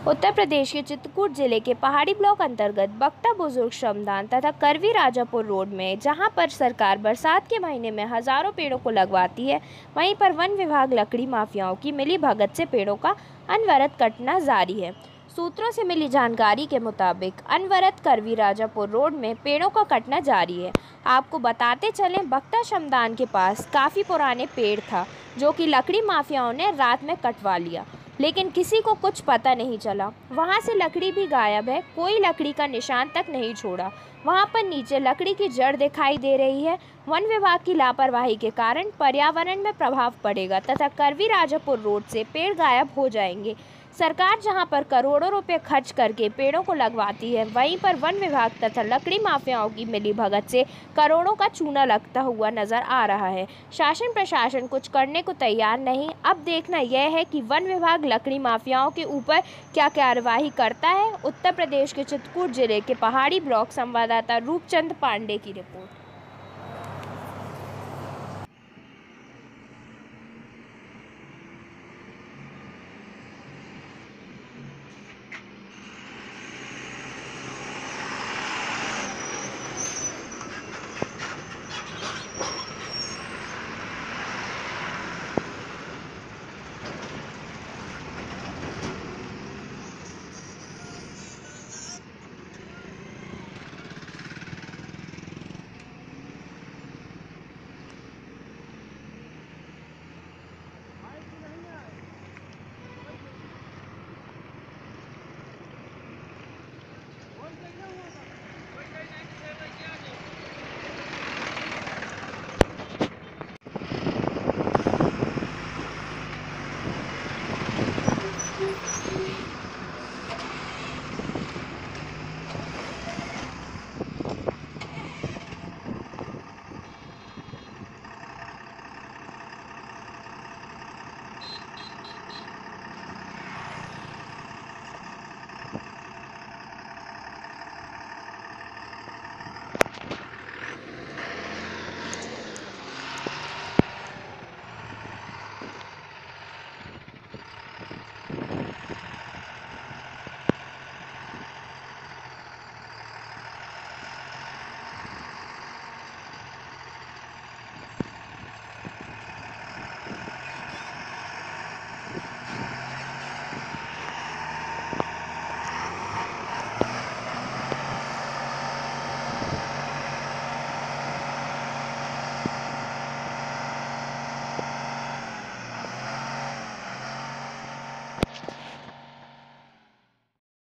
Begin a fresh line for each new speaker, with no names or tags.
उत्तर प्रदेश के चित्रकूट जिले के पहाड़ी ब्लॉक अंतर्गत बकटा बुजुर्ग श्रमदान तथा करवी राजापुर रोड में जहां पर सरकार बरसात के महीने में हजारों पेड़ों को लगवाती है, वहीं पर वन विभाग लकड़ी माफियाओं की मिली भगत से पेड़ों का अनवरत कटना जारी है। सूत्रों से मिली जानकारी के मुताबिक अनवरत करवी राजापुर रोड में पेड़ों का कटना जारी है। आपको बताते चलें, बकटा श्रमदान के पास काफ़ी पुराने पेड़ था जो कि लकड़ी माफियाओं ने रात में कटवा लिया, लेकिन किसी को कुछ पता नहीं चला। वहां से लकड़ी भी गायब है, कोई लकड़ी का निशान तक नहीं छोड़ा। वहां पर नीचे लकड़ी की जड़ दिखाई दे रही है। वन विभाग की लापरवाही के कारण पर्यावरण में प्रभाव पड़ेगा तथा करवी राजापुर रोड से पेड़ गायब हो जाएंगे। सरकार जहां पर करोड़ों रुपए खर्च करके पेड़ों को लगवाती है, वहीं पर वन विभाग तथा लकड़ी माफियाओं की मिलीभगत से करोड़ों का चूना लगता हुआ नजर आ रहा है। शासन प्रशासन कुछ करने को तैयार नहीं। अब देखना यह है कि वन विभाग लकड़ी माफियाओं के ऊपर क्या कार्यवाही करता है। उत्तर प्रदेश के चित्रकूट जिले के पहाड़ी ब्लॉक संवाददाता रूपचंद पांडे की रिपोर्ट।